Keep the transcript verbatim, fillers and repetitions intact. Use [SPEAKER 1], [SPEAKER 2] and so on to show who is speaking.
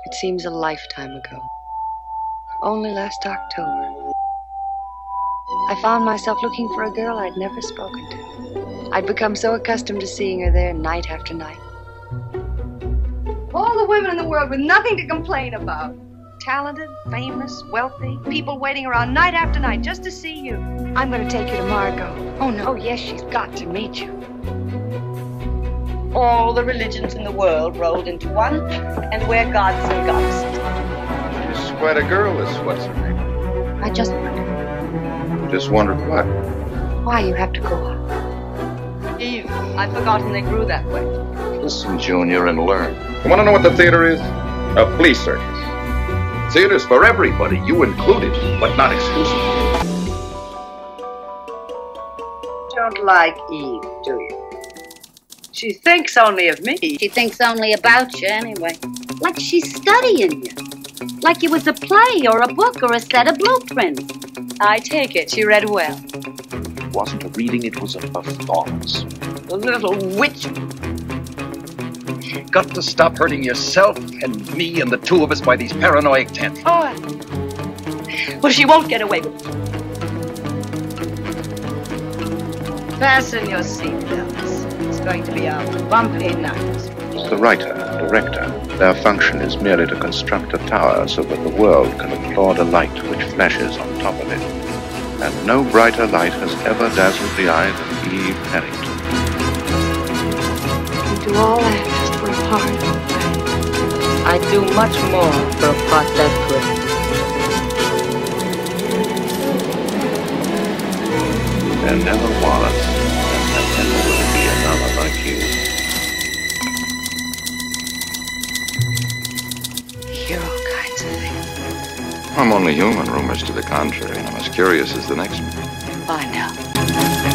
[SPEAKER 1] It seems a lifetime ago. Only last October. I found myself looking for a girl I'd never spoken to. I'd become so accustomed to seeing her there night after night. All the women in the world with nothing to complain about. Talented, famous, wealthy, people waiting around night after night just to see you. I'm going to take you to Margot. Oh, no. Oh, yes, she's got to meet you. All the religions in the world rolled into one, and we're gods and goddesses.
[SPEAKER 2] She's quite a girl, this what's her name?
[SPEAKER 1] I just wondered.
[SPEAKER 2] Just wondered what?
[SPEAKER 1] Why you have to go out.
[SPEAKER 3] Eve, I'd forgotten they grew that way.
[SPEAKER 2] Listen, Junior, and learn. You want to know what the theater is? A flea circus. Theater's for everybody, you included, but not exclusively.
[SPEAKER 3] Don't like Eve, do you? She thinks only of me.
[SPEAKER 4] She thinks only about you anyway. Like she's studying you. Like you was a play or a book or a set of blueprints.
[SPEAKER 3] I take it she read well.
[SPEAKER 5] It wasn't a reading, it was a performance.
[SPEAKER 3] The little witch.
[SPEAKER 5] Got to stop hurting yourself and me and the two of us by these paranoid tantrums.
[SPEAKER 3] Oh, well, she won't get away with it. Fasten your seatbelts. It's going to be a bumpy night.
[SPEAKER 2] The writer, director, their function is merely to construct a tower so that the world can applaud a light which flashes on top of it. And no brighter light has ever dazzled the eyes of Eve Pennington.
[SPEAKER 1] You do all that just for a part.
[SPEAKER 3] I'd do much more for a part that good.
[SPEAKER 2] There never was, and there never will be another like you.
[SPEAKER 1] Hear all kinds of things.
[SPEAKER 2] I'm only human, rumors to the contrary, and I'm as curious as the next one.
[SPEAKER 1] Find out.